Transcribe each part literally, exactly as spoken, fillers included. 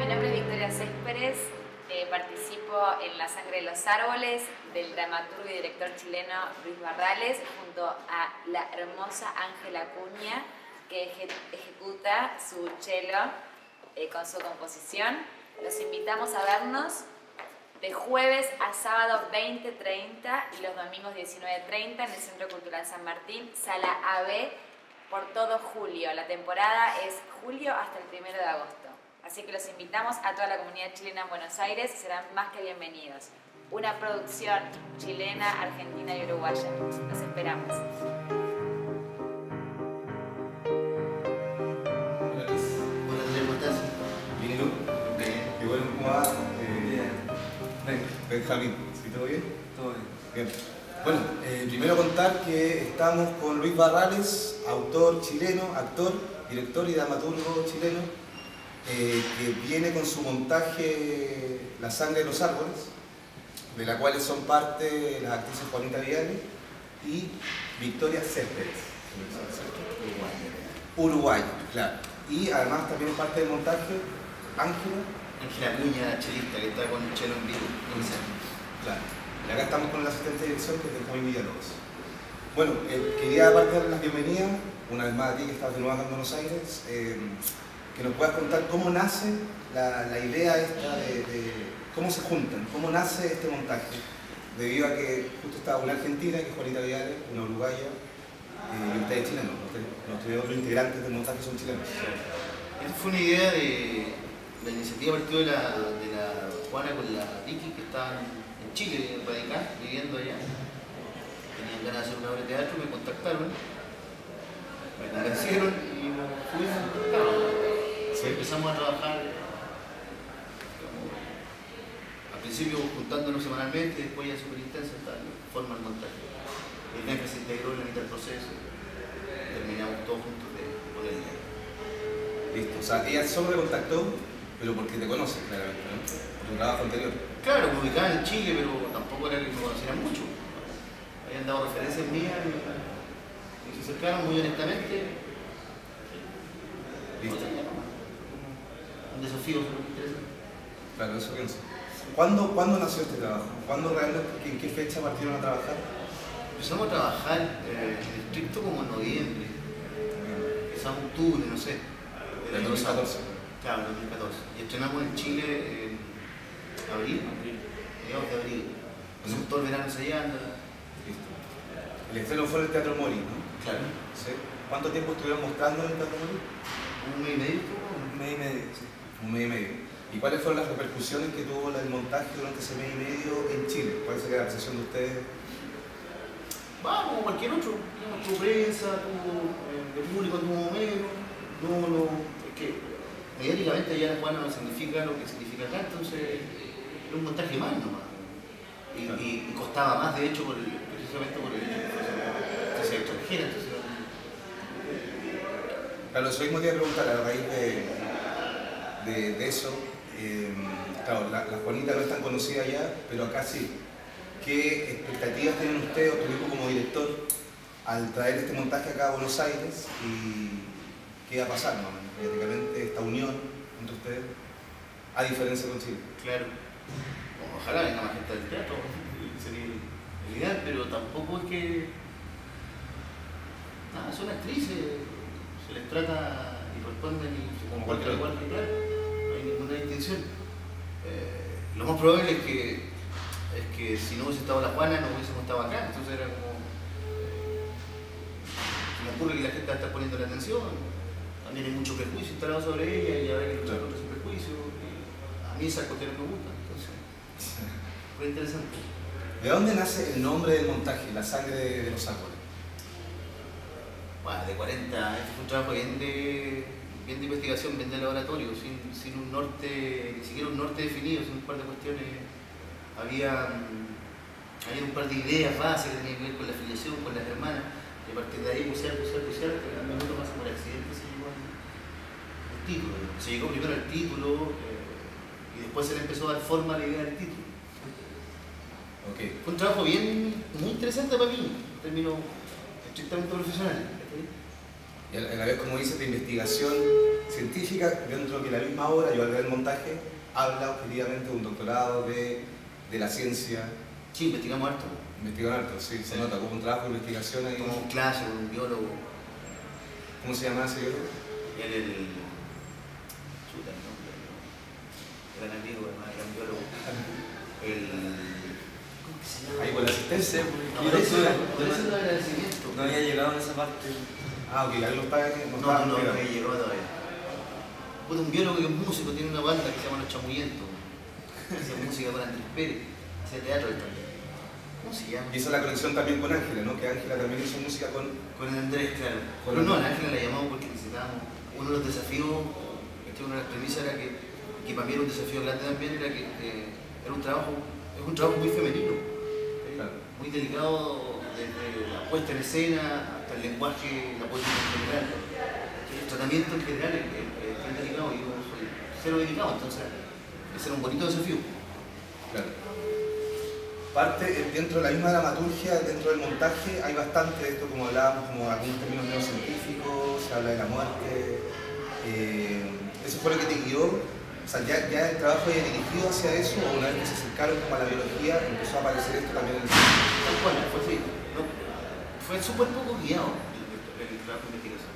Mi nombre es Victoria Céspedes, eh, participo en La Sangre de los Árboles del dramaturgo y director chileno Luis Barrales, junto a la hermosa Ángela Acuña, que eje ejecuta su cello eh, con su composición. Los invitamos a vernos de jueves a sábado veinte treinta y los domingos diecinueve treinta en el Centro Cultural San Martín, sala A B, por todo julio. La temporada es julio hasta el primero de agosto. Así que los invitamos a toda la comunidad chilena en Buenos Aires, serán más que bienvenidos. Una producción chilena, argentina y uruguaya. Los esperamos. Hola Luis. Hola Andrés, ¿cómo estás? Bien, ¿y tú? Bien. Qué bueno, ¿cómo va? Eh, Bien. Venga, Benjamín, ¿sí todo bien? Todo bien. Bien. Bueno, eh, primero contar que estamos con Luis Barrales, autor chileno, actor, director y dramaturgo chileno, eh, que viene con su montaje La Sangre de los Árboles, de la cual son parte las actrices Juanita Viale y Victoria Céspedes. Uruguaya, claro. Y además también parte del montaje Ángela. Ángela Acuña, chelista, que está con el chelo en vivo. Claro. Y acá estamos con el asistente de dirección, que es Benjamín Villalobos. Bueno, eh, quería aparte dar las bienvenidas, una vez más a ti que estás de nuevo acá en Buenos Aires, eh, que nos puedas contar cómo nace la, la idea esta de, de cómo se juntan, cómo nace este montaje, debido a que justo está una argentina, que es Juanita Viale, una uruguaya, eh, y ustedes chilenos, los tres otros integrantes del montaje son chilenos. Esta fue una idea de... La iniciativa partió de la, de la Juana con la Vicky, que estaban en Chile, radical, viviendo allá. Tenían ganas de hacer una obra de teatro, me contactaron, me convencieron y nos fuimos. Sí. Empezamos a trabajar, digamos, al principio juntándonos semanalmente, después ya súper intensa, hasta forma el montaje. El N E F se integró en la mitad del proceso, terminamos todos juntos de poder ir. Listo, o sea, ella solo me contactó, pero porque te conoce, claramente, ¿no? Por tu trabajo anterior. Claro, me ubicaban en Chile, pero tampoco era que me conocieran mucho. Habían dado referencias mías y, y se acercaron muy honestamente. Listo. Un desafío súper interesante. Claro, eso pienso. ¿Cuándo, ¿Cuándo nació este trabajo? ¿Cuándo realmente, en qué fecha partieron a trabajar? Empezamos a trabajar eh, en estricto como en noviembre, quizás octubre, no sé. Del dos mil catorce. Claro, en dos mil catorce. Y estrenamos en Chile en abril, mediados de abril. Pasamos todo el verano ensayando. Listo. El estreno fue en el Teatro Mori, ¿no? Claro. ¿Sí? ¿Cuánto tiempo estuvieron mostrando en el Teatro Mori? Un mes y medio, Un mes y medio, sí. Un mes y medio. ¿Y cuáles fueron las repercusiones que tuvo el montaje durante ese mes y medio en Chile? ¿Cuál sería la percepción de ustedes? Va, como cualquier otro. Tuvo prensa, tuvo eh, el público, tuvo menos. No, no, es que mediáticamente allá en Juana no significa lo que significa acá, entonces era un montaje más nomás. Y, claro. y, y costaba más, de hecho, por el, precisamente por el hecho de ser extranjera. Entonces, claro, eso mismo te iba a preguntar a raíz de, de, de eso. Eh, claro, la, la Juanita no es tan conocida allá, pero acá sí. ¿Qué expectativas tienen ustedes o tu equipo como director al traer este montaje acá a Buenos Aires? Y ¿qué va a pasar, no? Mediáticamente, esta unión entre ustedes, a diferencia con Chile? Claro. Ojalá venga más gente del teatro, sería el ideal, pero tampoco es que... Nada, son actrices, se les trata y responden y como cualquier igual que claro, no hay ninguna distinción. Eh, lo más probable es que, es que si no hubiese estado la Juana no hubiésemos estado acá, entonces era como... Eh, se me ocurre que la gente va a estar poniendo la atención. También hay mucho prejuicio instalado sobre ella y habrá que luchar contra ese prejuicio. A mí esas cuestiones me gustan, entonces fue interesante. ¿De dónde nace el nombre del montaje, La Sangre de los Árboles? Bueno, de cuarenta, este fue un trabajo bien de, bien de investigación, bien de laboratorio, sin, sin un norte, ni siquiera un norte definido, sin un par de cuestiones. Había, había un par de ideas básicas que tenían que ver con la afiliación, con las hermanas. Y a partir de ahí, bucear, bucear, bucear, que al minuto más por accidente se llegó al título. Se llegó primero al título eh, y después se le empezó a dar forma a la idea del título. Okay. Fue un trabajo bien, muy interesante para mí, en términos estrictamente profesionales. Y a la vez, como dices, de investigación científica, dentro de la misma obra, yo al ver el montaje, habla objetivamente de un doctorado de, de la ciencia. Sí, investigamos harto. Investigamos harto, sí, se sí. nota, como un trabajo de investigación ahí. Como un clase, un biólogo. ¿Cómo se llama ese biólogo? Él el... Chuta, el nombre, ¿no? Gran amigo, además, gran biólogo. El... ¿Cómo que se llama? Ahí con la asistencia. No, por eso, por eso el agradecimiento. No había llegado en esa parte. Ah, ok, ahí los padres no No, estaban no, no, no pegados. había llegado todavía. Puta, un biólogo que es músico, tiene una banda que se llama Los Chamuyentos. Hace música con Andrés Pérez, hace teatro él también. ¿Cómo se llama? Y esa es la conexión también con Ángela, ¿no? Que Ángela también hizo música con... Con el Andrés, claro. Con Pero no, a Andrés. Ángela la llamamos porque necesitábamos. Uno de los desafíos, este, una de las premisas era que, que para mí era un desafío grande también, era que eh, era un trabajo, es un trabajo muy femenino, ¿sí? Claro. Muy delicado desde la puesta en escena hasta el lenguaje, la poesía en general. El tratamiento en general es, es, es bien delicado y yo soy cero delicado, entonces ese era un bonito desafío. Claro. Parte, eh, dentro de la misma dramaturgia, dentro del montaje, hay bastante de esto, como hablábamos, como algunos términos neurocientíficos, se habla de la muerte. Eh, ¿Eso fue lo que te guió? O sea, ¿ya, ya el trabajo ya dirigido hacia eso, o una vez que se acercaron como a la biología, empezó a aparecer esto también en el cine? Tal cual, fue así. No, fue súper poco guiado el, el trabajo de investigación.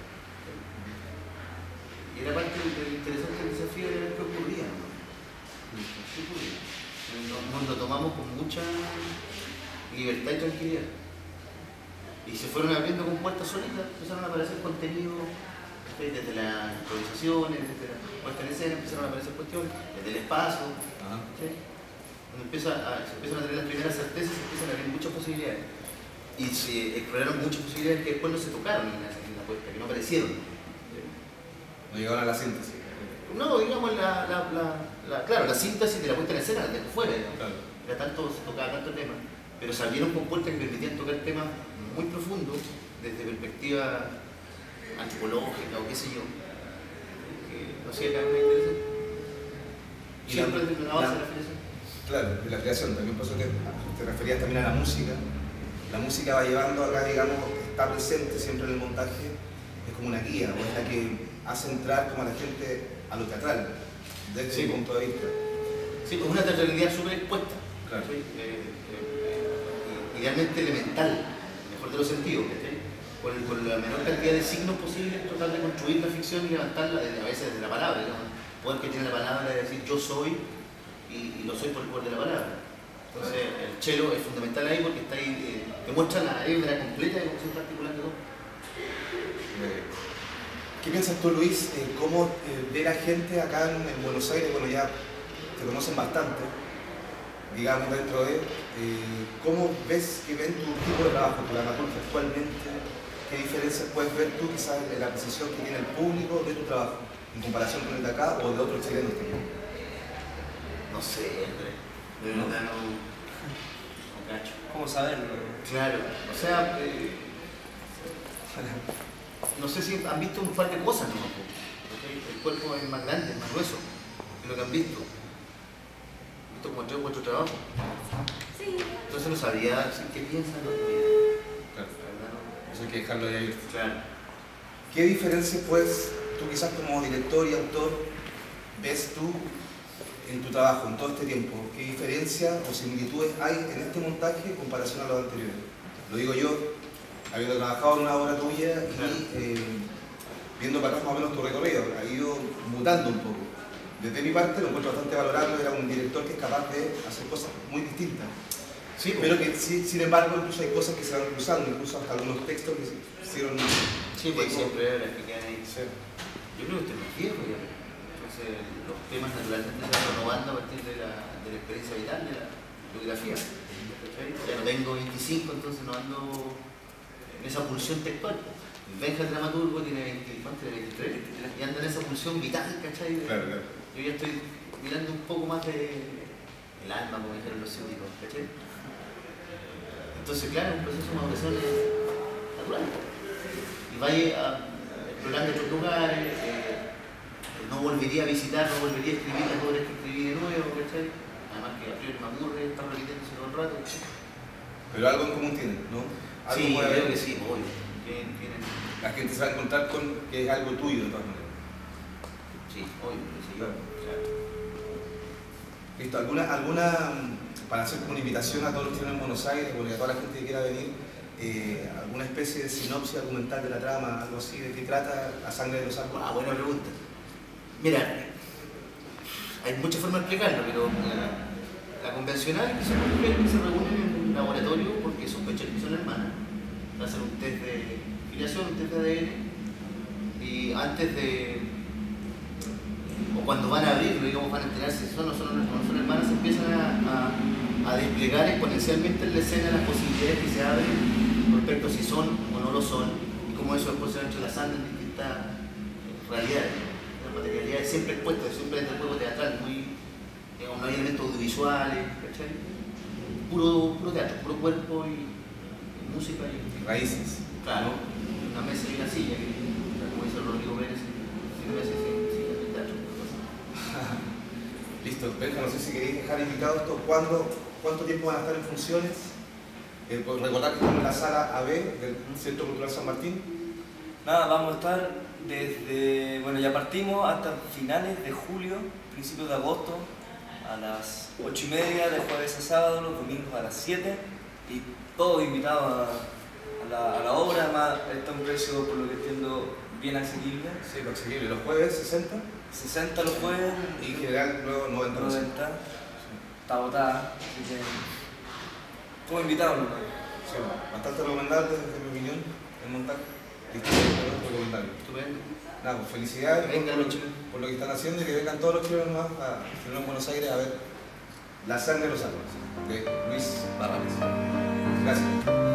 Y era parte del interesante desafío de ver qué ocurría, ¿no? ¿Qué ocurría? Nos, nos lo tomamos con mucha libertad y tranquilidad. Y se fueron abriendo con puertas solitas, empezaron a aparecer contenidos desde las improvisaciones, desde la puesta en escena, empezaron a aparecer cuestiones, desde el espacio. Ajá. ¿Sí? Cuando empieza a, se empiezan a tener las primeras certezas, se empiezan a abrir muchas posibilidades. Y se exploraron muchas posibilidades que después no se tocaron en la, en la puesta, que no aparecieron. ¿Sí? No llegaron a la síntesis. No, digamos, la, la, la, la, claro, la síntesis de la puesta en escena la dejó fuera, digamos. Claro. Era tanto, se tocaba tanto tema, pero se abrieron con puertas que permitían tocar temas muy profundos desde perspectiva antropológica o qué sé yo, que no sé, cada vez más interesante. Y Siempre la- desde una base la- de la creación. Claro, de la creación, también por eso que te referías también a la música. La música va llevando acá, digamos, está presente siempre en el montaje, es como una guía, o es la que hace entrar como a la gente a lo teatral, desde Sí. mi punto de vista. Sí, pues una teatralidad súper expuesta, Claro. ¿sí? eh, eh, idealmente elemental, mejor de los sentidos, ¿sí? Con, el- con la menor cantidad de signos posibles, tratar de construir la ficción y levantarla, desde- a veces desde la palabra, digamos. El poder que tiene la palabra de decir yo soy, y, y lo soy por el poder de la palabra. Entonces el cello es fundamental ahí porque está ahí, eh, te muestra la hebra completa de cómo se está articulando todo. Eh, ¿Qué piensas tú, Luis, en cómo eh, ver a gente acá en, en Buenos Aires, bueno, ya te conocen bastante, digamos, dentro de, eh, cómo ves que ven tu tipo de trabajo, tu dramaturgia actualmente? ¿Qué diferencias puedes ver tú quizás en la apreciación que tiene el público de tu trabajo, en comparación con el de acá o de otros chilenos también? No sé, Andrés. De No. verdad no, no cacho. ¿Cómo saberlo? Claro, o sea, eh, no sé si han visto un par de cosas, ¿no? ¿Okay? El cuerpo es más grande, es más grueso que lo que han visto. Han visto como tres o cuatro trabajos. Sí. Entonces no sabría decir qué piensan los demás. Claro, La verdad no. eso hay que dejarlo ahí abierto. Claro. ¿Qué diferencias, pues, tú quizás como director y autor, ves tú en tu trabajo, en todo este tiempo? ¿Qué diferencias o similitudes hay en este montaje en comparación a los anteriores? Lo digo yo, habiendo trabajado en una obra tuya y Claro. eh, viendo para atrás más o menos tu recorrido, ha ido mutando un poco. Desde mi parte lo encuentro bastante valorable, era un director que es capaz de hacer cosas muy distintas. Sí, Pero que sí, sin embargo, incluso hay cosas que se van cruzando, incluso hasta algunos textos que se hicieron... sí, pues siempre las que quedan ahí. Sí. Yo creo que estoy más viejo ya. Entonces los temas naturalmente se van renovando a partir de la, de la experiencia vital de la biografía. ¿Cachai? Ya no tengo veinticinco, entonces no ando en esa pulsión textual. El Benja, el dramaturgo, tiene veinte, ¿cuánto tiene? veintitrés, y anda en esa pulsión vital, ¿cachai? Claro, claro. Yo ya estoy mirando un poco más de el alma, como dijeron los ciúticos, ¿cachai? Entonces, claro, un proceso de maduración natural. Y vaya a- explorando otros lugares, eh, no volvería a visitar, no volvería a escribir las obras que escribí de nuevo, ¿cachai? Además que a priori me aburre estar repitiéndose todo el rato. Pero algo en común tienen, ¿no? Algo Sí, puede creo haber. que sí, obvio. Tienen, tienen... La gente se va a encontrar con que es algo tuyo de todas maneras. Sí, obvio, que se lleva. Claro. Listo, ¿alguna, alguna, para hacer como una invitación a todos los que están en Buenos Aires, porque a toda la gente que quiera venir, eh, alguna especie de sinopsis argumental de la trama, algo así, de qué trata La Sangre de los Árboles? Ah, buena pregunta. Mira, hay muchas formas de explicarlo, pero la, la convencional es que son mujeres que se reúnen en un laboratorio porque sospechan que son hermanas. Van a hacer un test de filiación, un test de A D N, y antes de, o cuando van a abrirlo, digamos, van a enterarse si son o son, no son hermanas, se empiezan a, a, a desplegar exponencialmente en la escena las posibilidades que se abren respecto a si son o no lo son, y cómo eso después se va entrelazando en distintas realidades. La materialidad es siempre expuesta, siempre entre el juego teatral, muy, digamos, no hay elementos audiovisuales, ¿cachai? Puro, puro teatro, puro cuerpo y, y música y raíces. Claro, una mesa y una silla, que, como dice Rodrigo Pérez, sin mesa y sin silla en el teatro. Listo, Benja, no sé si queréis dejar indicado esto, ¿cuándo, ¿cuánto tiempo van a estar en funciones? Eh, pues recordar que estamos en la sala A B del Centro Cultural San Martín. Nada, vamos a estar desde, bueno, ya partimos hasta finales de julio, principios de agosto, a las ocho y media, de jueves a sábado, los domingos a las siete, y todos invitados a, a, la, a la obra. Además está un precio, por lo que entiendo, bien asequible. Sí, lo asequible. Los jueves sesenta. sesenta los jueves. Y en general luego noventa. noventa. Está agotada, así que todos invitados, ¿no? Sí, bastante recomendable desde mi opinión el montaje. Recomendable. Estupendo. Nada, pues felicidades por, Venga, por, lo, por lo que están haciendo y que vengan todos los chilenos más a, a Buenos Aires a ver La Sangre de los Árboles de Luis Barrales. Gracias.